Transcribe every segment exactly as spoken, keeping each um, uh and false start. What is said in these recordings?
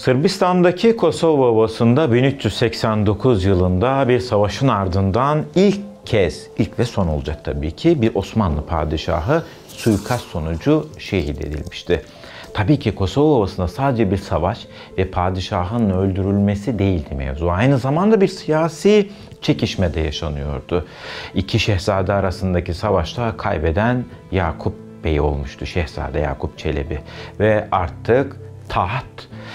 Sırbistan'daki Kosova Ovası'nda bin üç yüz seksen dokuz yılında bir savaşın ardından ilk kez, ilk ve son olacak tabii ki, bir Osmanlı padişahı suikast sonucu şehit edilmişti. Tabii ki Kosova Ovası'nda sadece bir savaş ve padişahın öldürülmesi değildi mevzu. Aynı zamanda bir siyasi çekişme de yaşanıyordu. İki şehzade arasındaki savaşta kaybeden Yakup Bey olmuştu. Şehzade Yakup Çelebi. Ve artık taht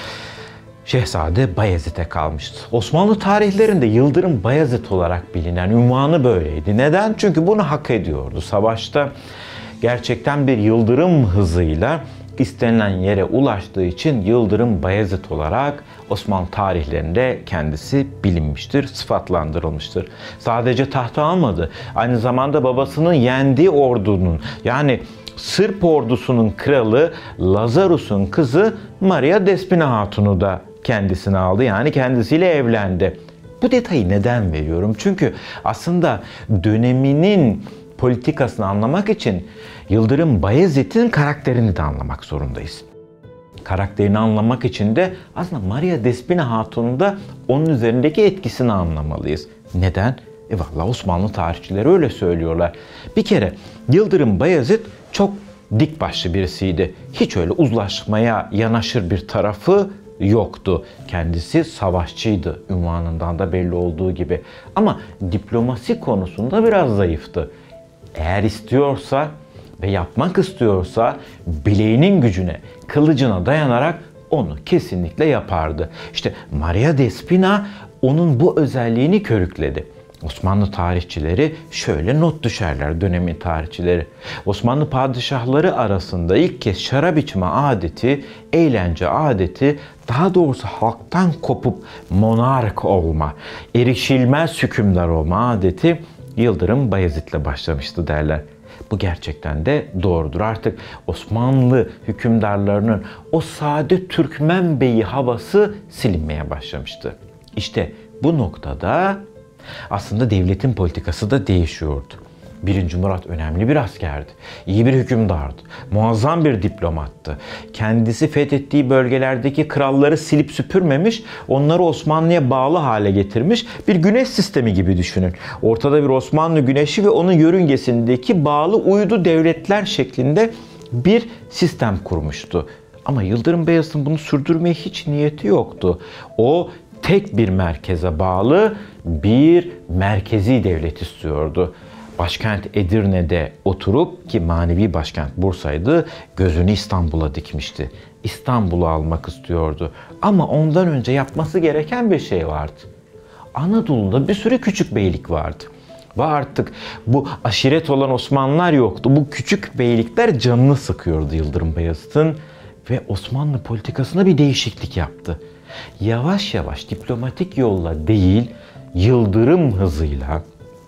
Şehzade Bayezid'e kalmıştı. Osmanlı tarihlerinde Yıldırım Bayezid olarak bilinen unvanı böyleydi. Neden? Çünkü bunu hak ediyordu. Savaşta gerçekten bir yıldırım hızıyla istenilen yere ulaştığı için Yıldırım Bayezid olarak Osmanlı tarihlerinde kendisi bilinmiştir, sıfatlandırılmıştır. Sadece tahtı almadı, aynı zamanda babasının yendiği ordunun, yani Sırp ordusunun kralı Lazarus'un kızı Maria Despina Hatun'u da kendisine aldı. Yani kendisiyle evlendi. Bu detayı neden veriyorum? Çünkü aslında döneminin politikasını anlamak için Yıldırım Bayezid'in karakterini de anlamak zorundayız. Karakterini anlamak için de aslında Maria Despina Hatun'un da onun üzerindeki etkisini anlamalıyız. Neden? E vallahi Osmanlı tarihçileri öyle söylüyorlar. Bir kere Yıldırım Bayezid çok dik başlı birisiydi. Hiç öyle uzlaşmaya yanaşır bir tarafı yoktu. Kendisi savaşçıydı, unvanından da belli olduğu gibi. Ama diplomasi konusunda biraz zayıftı. Eğer istiyorsa ve yapmak istiyorsa bileğinin gücüne, kılıcına dayanarak onu kesinlikle yapardı. İşte Maria Despina onun bu özelliğini körükledi. Osmanlı tarihçileri şöyle not düşerler, dönemin tarihçileri. Osmanlı padişahları arasında ilk kez şarap içme adeti, eğlence adeti, daha doğrusu halktan kopup monark olma, erişilmez hükümdar olma adeti Yıldırım Bayezid'le başlamıştı derler. Bu gerçekten de doğrudur. Artık Osmanlı hükümdarlarının o sade Türkmen beyi havası silinmeye başlamıştı. İşte bu noktada aslında devletin politikası da değişiyordu. Birinci Murat önemli bir askerdi, iyi bir hükümdardı, muazzam bir diplomattı. Kendisi fethettiği bölgelerdeki kralları silip süpürmemiş, onları Osmanlı'ya bağlı hale getirmiş, bir güneş sistemi gibi düşünün. Ortada bir Osmanlı güneşi ve onun yörüngesindeki bağlı uydu devletler şeklinde bir sistem kurmuştu. Ama Yıldırım Beyazıt'ın bunu sürdürmeye hiç niyeti yoktu. O tek bir merkeze bağlı bir merkezi devlet istiyordu. Başkent Edirne'de oturup, ki manevi başkent Bursa'ydı, gözünü İstanbul'a dikmişti. İstanbul'u almak istiyordu. Ama ondan önce yapması gereken bir şey vardı. Anadolu'da bir sürü küçük beylik vardı. Ve artık bu aşiret olan Osmanlılar yoktu. Bu küçük beylikler canını sıkıyordu Yıldırım Bayezid'in ve Osmanlı politikasına bir değişiklik yaptı. Yavaş yavaş diplomatik yolla değil, yıldırım hızıyla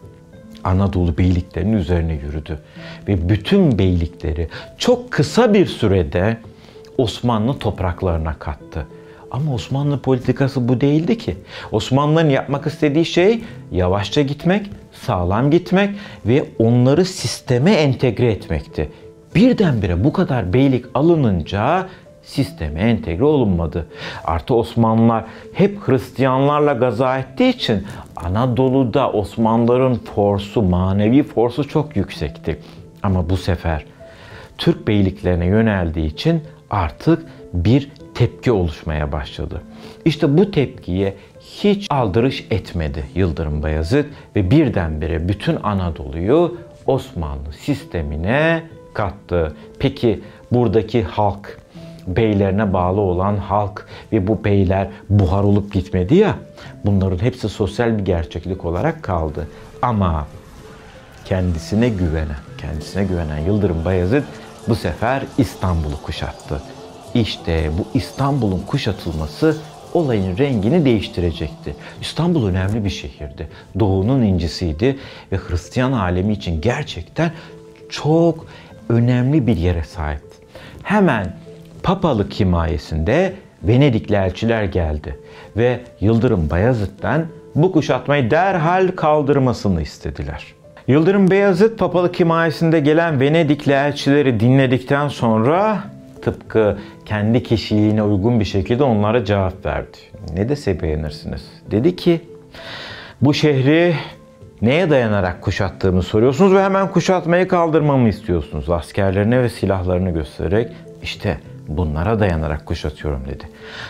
Anadolu beyliklerinin üzerine yürüdü. Ve bütün beylikleri çok kısa bir sürede Osmanlı topraklarına kattı. Ama Osmanlı politikası bu değildi ki. Osmanlıların yapmak istediği şey yavaşça gitmek, sağlam gitmek ve onları sisteme entegre etmekti. Birdenbire bu kadar beylik alınınca sisteme entegre olunmadı. Artı Osmanlılar hep Hristiyanlarla gaza ettiği için Anadolu'da Osmanlıların forsu, manevi forsu çok yüksekti. Ama bu sefer Türk beyliklerine yöneldiği için artık bir tepki oluşmaya başladı. İşte bu tepkiye hiç aldırış etmedi Yıldırım Bayezid ve birdenbire bütün Anadolu'yu Osmanlı sistemine kattı. Peki buradaki halk, beylerine bağlı olan halk ve bu beyler buhar olup gitmedi ya, bunların hepsi sosyal bir gerçeklik olarak kaldı. Ama kendisine güvenen, kendisine güvenen Yıldırım Bayezid bu sefer İstanbul'u kuşattı. İşte bu İstanbul'un kuşatılması olayın rengini değiştirecekti. İstanbul önemli bir şehirdi. Doğu'nun incisiydi ve Hristiyan alemi için gerçekten çok önemli bir yere sahipti. Hemen papalık himayesinde Venedikli elçiler geldi ve Yıldırım Bayezid'den bu kuşatmayı derhal kaldırmasını istediler. Yıldırım Bayezid papalık himayesinde gelen Venedikli elçileri dinledikten sonra tıpkı kendi kişiliğine uygun bir şekilde onlara cevap verdi. Ne dese beğenirsiniz. Dedi ki, bu şehri neye dayanarak kuşattığımı soruyorsunuz ve hemen kuşatmayı kaldırmamı istiyorsunuz. Askerlerine ve silahlarını göstererek, işte bunlara dayanarak kuşatıyorum dedi.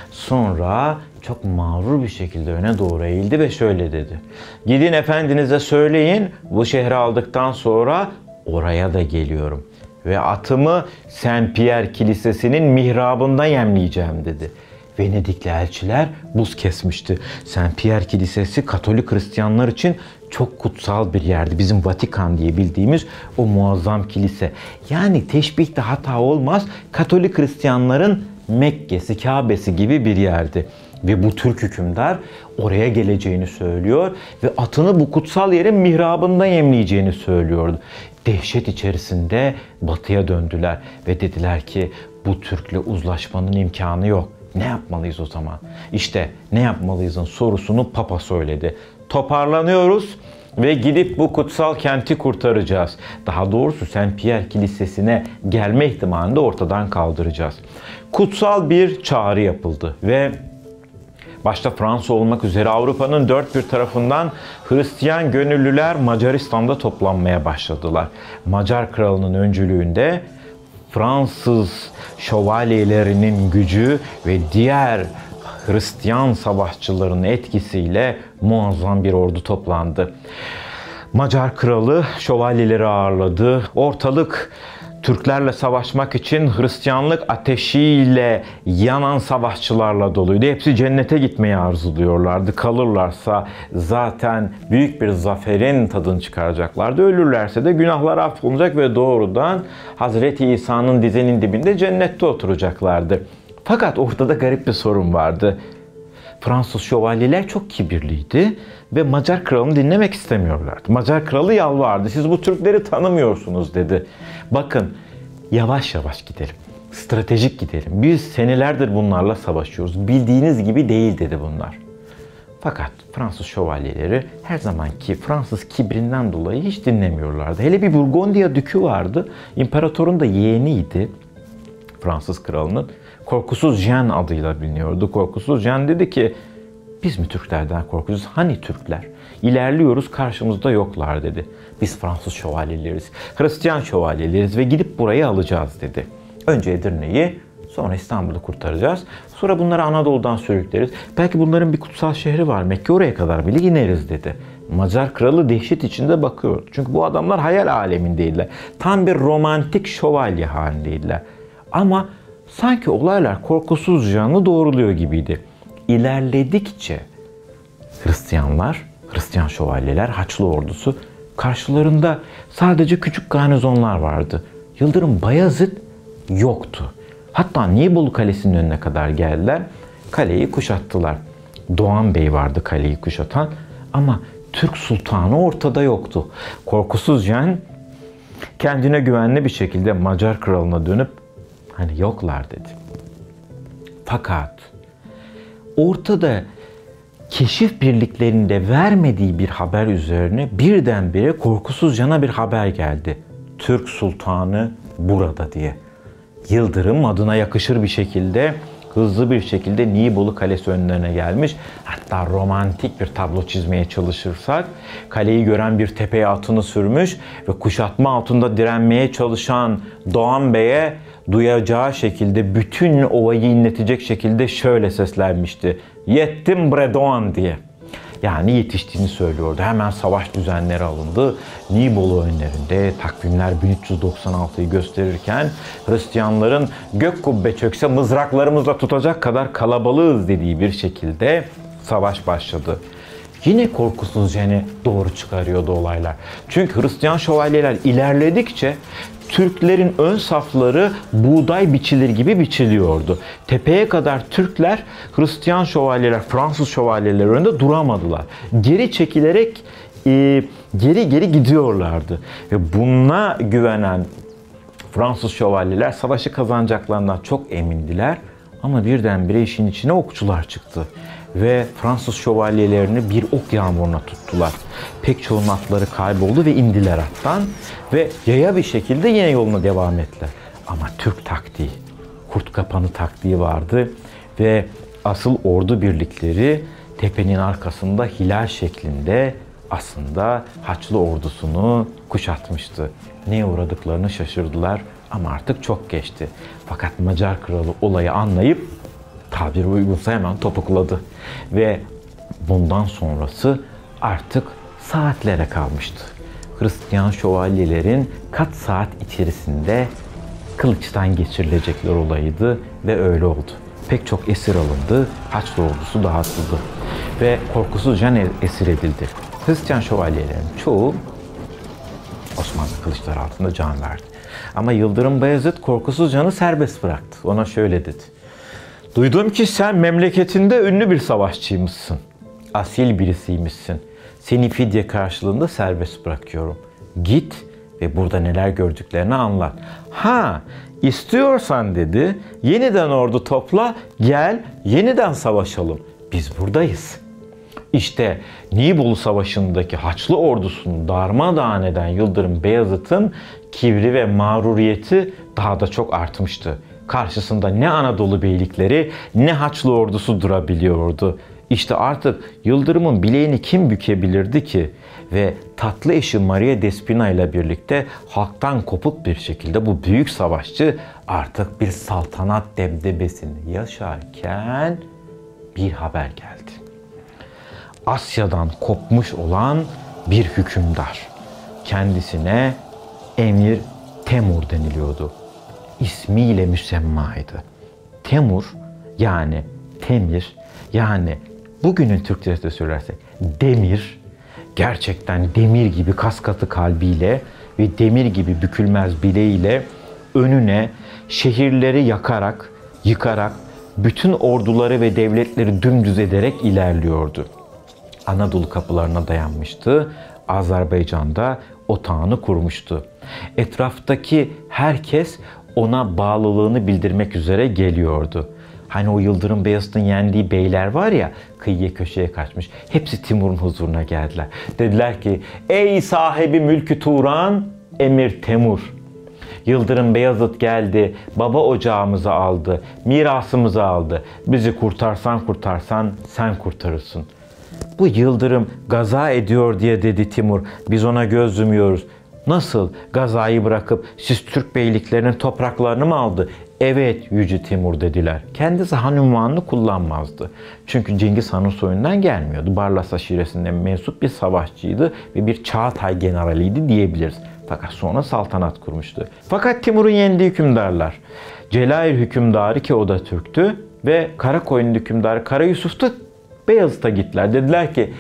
Sonra çok mağrur bir şekilde öne doğru eğildi ve şöyle dedi. Gidin efendinize söyleyin, bu şehri aldıktan sonra oraya da geliyorum. Ve atımı Saint Pierre Kilisesi'nin mihrabında yemleyeceğim dedi. Venedikli elçiler buz kesmişti. Saint Pierre Kilisesi Katolik Hristiyanlar için çok kutsal bir yerdi. Bizim Vatikan diye bildiğimiz o muazzam kilise. Yani teşbihte hata olmaz. Katolik Hristiyanların Mekke'si, Kabe'si gibi bir yerdi. Ve bu Türk hükümdar oraya geleceğini söylüyor ve atını bu kutsal yerin mihrabında yemleyeceğini söylüyordu. Dehşet içerisinde batıya döndüler ve dediler ki bu Türk'le uzlaşmanın imkanı yok. Ne yapmalıyız o zaman? İşte ne yapmalıyızın sorusunu Papa söyledi. Toparlanıyoruz ve gidip bu kutsal kenti kurtaracağız. Daha doğrusu Saint Pierre Kilisesi'ne gelme ihtimalini de ortadan kaldıracağız. Kutsal bir çağrı yapıldı ve başta Fransa olmak üzere Avrupa'nın dört bir tarafından Hristiyan gönüllüler Macaristan'da toplanmaya başladılar. Macar kralının öncülüğünde Fransız şövalyelerinin gücü ve diğer Hristiyan savaşçıların etkisiyle muazzam bir ordu toplandı. Macar kralı şövalyeleri ağırladı. Ortalık Türklerle savaşmak için Hristiyanlık ateşiyle yanan savaşçılarla doluydu. Hepsi cennete gitmeyi arzuluyorlardı. Kalırlarsa zaten büyük bir zaferin tadını çıkaracaklardı. Ölürlerse de günahlar affolunacak ve doğrudan Hazreti İsa'nın dizinin dibinde cennette oturacaklardı. Fakat ortada garip bir sorun vardı. Fransız şövalyeler çok kibirliydi ve Macar kralını dinlemek istemiyorlardı. Macar kralı yalvardı. Siz bu Türkleri tanımıyorsunuz dedi. Bakın yavaş yavaş gidelim. Stratejik gidelim. Biz senelerdir bunlarla savaşıyoruz. Bildiğiniz gibi değil dedi bunlar. Fakat Fransız şövalyeleri her zamanki Fransız kibrinden dolayı hiç dinlemiyorlardı. Hele bir Burgondiya dükü vardı. İmparatorun da yeğeniydi. Fransız kralının. Korkusuz Jean adıyla biliniyordu. Korkusuz Jean dedi ki, biz mi Türklerden korkuyoruz? Hani Türkler? İlerliyoruz, karşımızda yoklar dedi. Biz Fransız şövalyeleriz, Hristiyan şövalyeleriz ve gidip burayı alacağız dedi. Önce Edirne'yi, sonra İstanbul'u kurtaracağız. Sonra bunları Anadolu'dan sürükleriz. Belki bunların bir kutsal şehri var. Mekke, oraya kadar bile ineriz dedi. Macar kralı dehşet içinde bakıyordu. Çünkü bu adamlar hayal alemindeydiler. Tam bir romantik şövalye halindeydiler. Ama sanki olaylar korkusuz canlı doğruluyor gibiydi. İlerledikçe Hristiyanlar, Hristiyan şövalyeler, Haçlı ordusu karşılarında sadece küçük garnizonlar vardı. Yıldırım Bayezid yoktu. Hatta Nibolu Kalesi'nin önüne kadar geldiler. Kaleyi kuşattılar. Doğan Bey vardı kaleyi kuşatan ama Türk Sultanı ortada yoktu. Korkusuz Jean kendine güvenli bir şekilde Macar kralına dönüp hani yoklar dedi. Fakat ortada keşif birliklerinde vermediği bir haber üzerine birdenbire Korkusuz Jean'a bir haber geldi. Türk Sultanı burada diye. Yıldırım adına yakışır bir şekilde, hızlı bir şekilde Nibolu Kalesi önlerine gelmiş. Hatta romantik bir tablo çizmeye çalışırsak, kaleyi gören bir tepeye atını sürmüş ve kuşatma altında direnmeye çalışan Doğan Bey'e duyacağı şekilde, bütün ovayı inletecek şekilde şöyle seslenmişti. Yettim bre Doğan diye. Yani yetiştiğini söylüyordu. Hemen savaş düzenleri alındı. Nibolu önlerinde takvimler bin üç yüz doksan altıyı gösterirken Hristiyanların gök kubbe çökse mızraklarımızla tutacak kadar kalabalığız dediği bir şekilde savaş başladı. Yine Korkusuz Jean'i doğru çıkarıyordu olaylar. Çünkü Hristiyan şövalyeler ilerledikçe Türklerin ön safları buğday biçilir gibi biçiliyordu. Tepeye kadar Türkler, Hristiyan şövalyeler, Fransız şövalyeler önünde duramadılar. Geri çekilerek e, geri geri gidiyorlardı. Ve buna güvenen Fransız şövalyeler savaşı kazanacaklarından çok emindiler. Ama birdenbire işin içine okçular çıktı. Ve Fransız şövalyelerini bir ok yağmuruna tuttular. Pek çoğunun atları kayboldu ve indiler attan. Ve yaya bir şekilde yine yoluna devam ettiler. Ama Türk taktiği, kurt kapanı taktiği vardı ve asıl ordu birlikleri tepenin arkasında hilal şeklinde aslında Haçlı ordusunu kuşatmıştı. Neye uğradıklarını şaşırdılar ama artık çok geçti. Fakat Macar kralı olayı anlayıp tabiri uygunsa hemen topukladı. Ve bundan sonrası artık saatlere kalmıştı. Hristiyan şövalyelerin kaç saat içerisinde kılıçtan geçirilecekler olayıydı ve öyle oldu. Pek çok esir alındı, Haçlı ordusu dağıtıldı ve korkusuzca esir edildi. Hristiyan şövalyelerin çoğu Osmanlı kılıçları altında can verdi. Ama Yıldırım Bayezid korkusuzcanı serbest bıraktı. Ona şöyle dedi: "Duydum ki sen memleketinde ünlü bir savaşçıymışsın. Asil birisiymişsin. Seni fidye karşılığında serbest bırakıyorum. Git ve burada neler gördüklerini anlat. Ha, istiyorsan dedi, yeniden ordu topla, gel, yeniden savaşalım. Biz buradayız." İşte Nibolu Savaşı'ndaki Haçlı ordusunu darmadağın eden Yıldırım Beyazıt'ın kibri ve mağruriyeti daha da çok artmıştı. Karşısında ne Anadolu beylikleri ne Haçlı ordusu durabiliyordu. İşte artık Yıldırım'ın bileğini kim bükebilirdi ki? Ve tatlı eşi Maria Despina ile birlikte halktan kopuk bir şekilde bu büyük savaşçı artık bir saltanat debdebesini yaşarken bir haber geldi. Asya'dan kopmuş olan bir hükümdar. Kendisine Emir Temur deniliyordu. İsmiyle müsemmaydı. Temur yani Temir yani bugünün Türkçesiyle söylersek demir, gerçekten demir gibi kaskatı kalbiyle ve demir gibi bükülmez bileğiyle önüne şehirleri yakarak, yıkarak, bütün orduları ve devletleri dümdüz ederek ilerliyordu. Anadolu kapılarına dayanmıştı. Azerbaycan'da otağını kurmuştu. Etraftaki herkes ona bağlılığını bildirmek üzere geliyordu. Hani o Yıldırım Beyazıt'ın yendiği beyler var ya, kıyıya köşeye kaçmış. Hepsi Timur'un huzuruna geldiler. Dediler ki, ey sahibi mülkü Turan, Emir Temur. Yıldırım Beyazıt geldi, baba ocağımızı aldı, mirasımızı aldı. Bizi kurtarsan kurtarsan sen kurtarırsın. Bu Yıldırım gaza ediyor diye dedi Timur. Biz ona göz yumuyoruz. Nasıl? Gazayı bırakıp siz Türk beyliklerinin topraklarını mı aldı? Evet Yüce Timur dediler. Kendisi han unvanını kullanmazdı. Çünkü Cengiz Han'ın soyundan gelmiyordu. Barlas aşiresinden mensup bir savaşçıydı ve bir Çağatay generaliydi diyebiliriz. Fakat sonra saltanat kurmuştu. Fakat Timur'un yendiği hükümdarlar, Celair hükümdarı ki o da Türktü ve Karakoyunlu hükümdarı Kara Yusuf da Beyazıt'a gittiler. Dediler ki,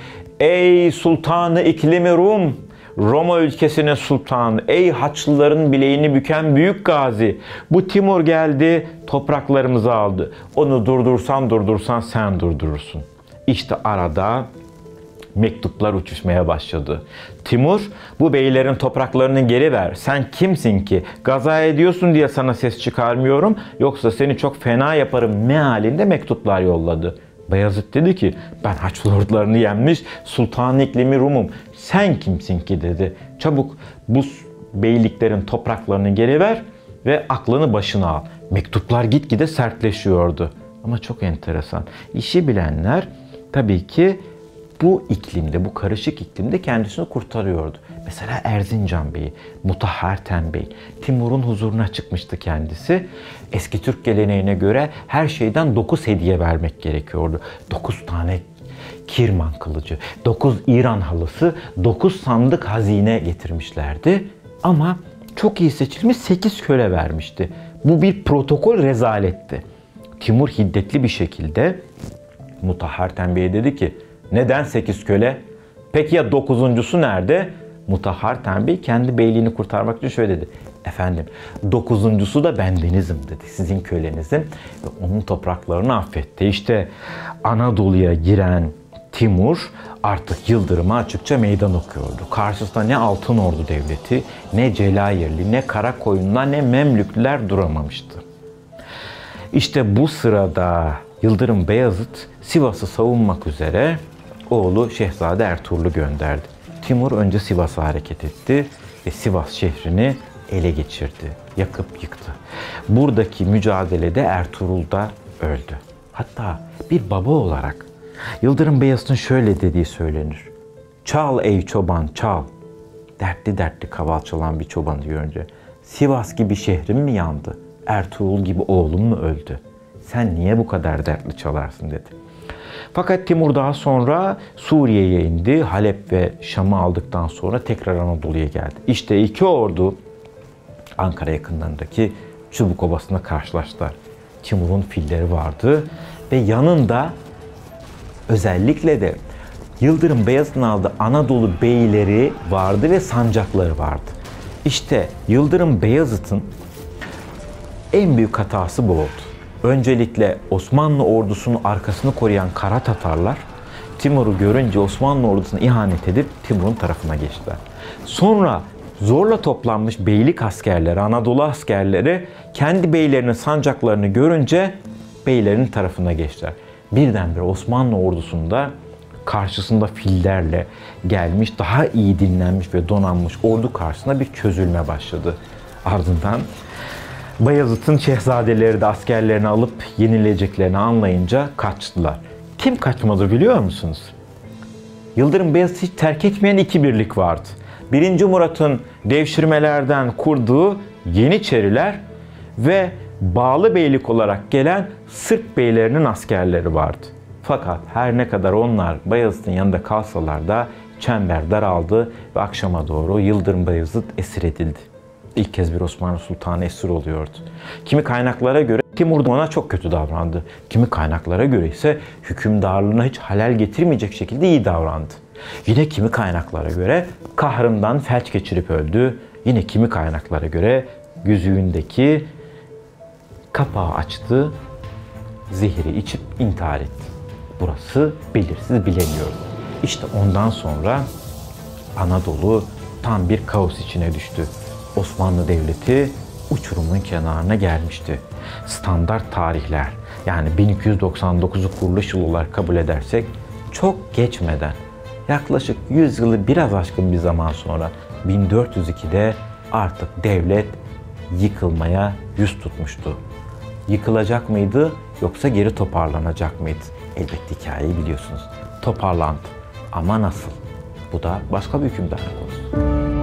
ey Sultanı İklimi Rum, Roma ülkesinin sultanı, ey Haçlıların bileğini büken büyük gazi, bu Timur geldi, topraklarımızı aldı. Onu durdursan durdursan sen durdurursun. İşte arada mektuplar uçuşmaya başladı. Timur, bu beylerin topraklarını geri ver. Sen kimsin ki? Gaza ediyorsun diye sana ses çıkarmıyorum. Yoksa seni çok fena yaparım mealinde mektuplar yolladı. Bayezid dedi ki, ben Haçlı ordularını yenmiş Sultan-ı İklimi Rum'um. Sen kimsin ki dedi. Çabuk bu beyliklerin topraklarını geri ver ve aklını başına al. Mektuplar gitgide sertleşiyordu. Ama çok enteresan. İşi bilenler tabii ki bu iklimde, bu karışık iklimde kendisini kurtarıyordu. Mesela Erzincan Bey'i, Mutahharten Bey, Timur'un huzuruna çıkmıştı kendisi. Eski Türk geleneğine göre her şeyden dokuz hediye vermek gerekiyordu. Dokuz tane Kirman kılıcı, dokuz İran halısı, dokuz sandık hazine getirmişlerdi. Ama çok iyi seçilmiş sekiz köle vermişti. Bu bir protokol rezaletti. Timur hiddetli bir şekilde Mutahharten Bey'e dedi ki, neden sekiz köle? Peki ya dokuzuncusu nerede? Mutahharten Bey kendi beyliğini kurtarmak için şöyle dedi. Efendim, dokuzuncusu da bendenizim dedi. Sizin kölenizim. Ve onun topraklarını affetti. İşte Anadolu'ya giren Timur artık Yıldırım'a açıkça meydan okuyordu. Karşısında ne Altınordu Devleti, ne Celayirli, ne Karakoyunlular, ne Memlüklüler duramamıştı. İşte bu sırada Yıldırım Beyazıt Sivas'ı savunmak üzere oğlu Şehzade Ertuğrul'u gönderdi. Timur önce Sivas'a hareket etti ve Sivas şehrini ele geçirdi, yakıp yıktı. Buradaki mücadelede Ertuğrul da öldü. Hatta bir baba olarak Yıldırım Beyazıt'ın şöyle dediği söylenir. Çal ey çoban çal. Dertli dertli kaval çalan bir çobanı görünce. Sivas gibi şehrim mi yandı? Ertuğrul gibi oğlum mu öldü? Sen niye bu kadar dertli çalarsın dedi. Fakat Timur daha sonra Suriye'ye indi. Halep ve Şam'ı aldıktan sonra tekrar Anadolu'ya geldi. İşte iki ordu Ankara yakınlarındaki Çubuk Ovası'nda karşılaştılar. Timur'un filleri vardı ve yanında özellikle de Yıldırım Beyazıt'ın aldığı Anadolu beyleri vardı ve sancakları vardı. İşte Yıldırım Beyazıt'ın en büyük hatası bu oldu. Öncelikle Osmanlı ordusunun arkasını koruyan Kara Tatarlar Timur'u görünce Osmanlı ordusuna ihanet edip Timur'un tarafına geçtiler. Sonra zorla toplanmış beylik askerleri, Anadolu askerleri kendi beylerinin sancaklarını görünce beylerin tarafına geçtiler. Birdenbire Osmanlı ordusunda karşısında fillerle gelmiş, daha iyi dinlenmiş ve donanmış ordu karşısında bir çözülme başladı. Ardından Bayezid'in şehzadeleri de askerlerini alıp yenileceklerini anlayınca kaçtılar. Kim kaçmadı biliyor musunuz? Yıldırım Beyazıt hiç terk etmeyen iki birlik vardı. Birinci Murat'ın devşirmelerden kurduğu Yeniçeriler ve bağlı beylik olarak gelen Sırp beylerinin askerleri vardı. Fakat her ne kadar onlar Bayezid'in yanında kalsalar da çember daraldı ve akşama doğru Yıldırım Beyazıt esir edildi. İlk kez bir Osmanlı Sultanı esir oluyordu. Kimi kaynaklara göre Timur ona çok kötü davrandı. Kimi kaynaklara göre ise hükümdarlığına hiç halel getirmeyecek şekilde iyi davrandı. Yine kimi kaynaklara göre kahrından felç geçirip öldü. Yine kimi kaynaklara göre yüzüğündeki kapağı açtı, zehri içip intihar etti. Burası belirsiz, bilemiyoruz. İşte ondan sonra Anadolu tam bir kaos içine düştü. Osmanlı Devleti uçurumun kenarına gelmişti. Standart tarihler, yani bin iki yüz doksan dokuzu kuruluş yılı olarak kabul edersek çok geçmeden, yaklaşık yüz yılı biraz aşkın bir zaman sonra bin dört yüz ikide artık devlet yıkılmaya yüz tutmuştu. Yıkılacak mıydı yoksa geri toparlanacak mıydı? Elbette hikayeyi biliyorsunuz. Toparlandı. Ama nasıl? Bu da başka bir hükümdarlık konusu.